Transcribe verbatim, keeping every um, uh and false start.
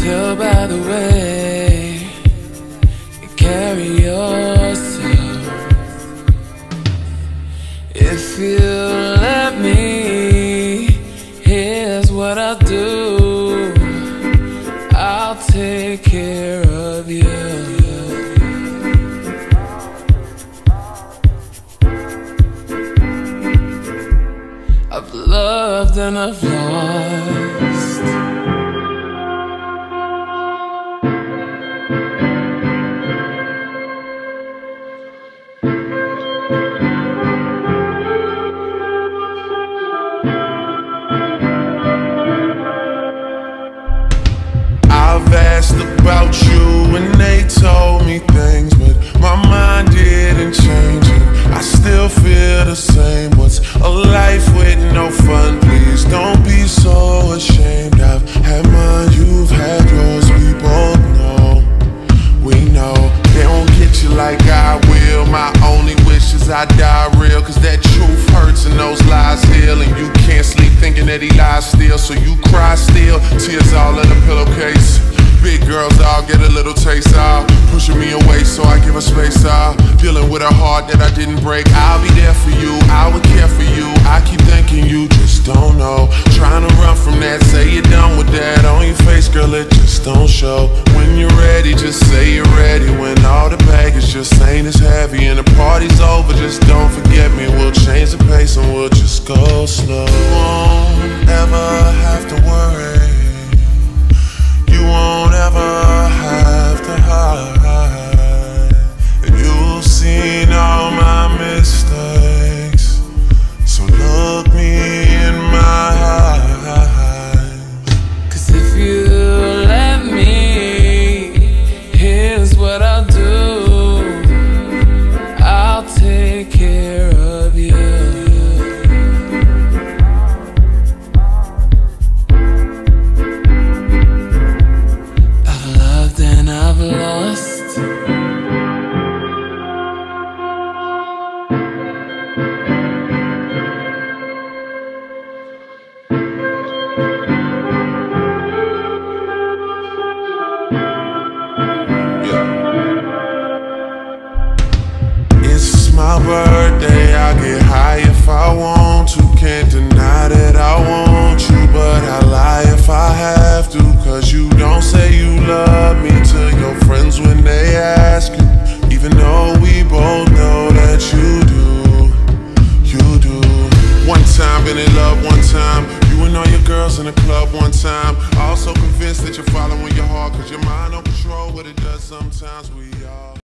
tell by the way you carry yourself. If you let me, here's what I'll do. I'll take care of you. I've loved and I've lost. I've asked about you and they told me things, but my mind didn't change it. I still feel the same. What's a life with no fun? Please don't be so ashamed. I've had mine, you've had yours. We both know, we know they won't get you like I will. My only wish is I die real, cause that truth hurts and those lies heal. And you can't sleep thinking that he lies still, so you cry still, tears all in a pillowcase. Big girls all get a little taste out, pushing me away so I give her space out. Dealing with a heart that I didn't break. I'll be there for you, I would care for you. I keep thinking you just don't know. Trying to run from that, say you're done with that. On your face, girl, it just don't show. When you're ready, just say you're ready. When all the baggage just ain't as heavy and the party's over, just don't forget me. We'll change the pace and we'll just go slow. You won't ever have to worry. You won't ever have to hide. And you've seen all my mistakes, so look me in my eyes. Cause if you let me, here's what I'll do. I'll take care of you. I've lost. Yeah. It's my birthday, I get high if I want to. Can't deny that I want you, but I lie if I have to. Cause you don't say you love me to your friends when they ask you, even though we both know that you do, you do. One time been in love, one time you and all your girls in the club, one time also convinced that you're following your heart, cause your mind don't control what it does sometimes. We all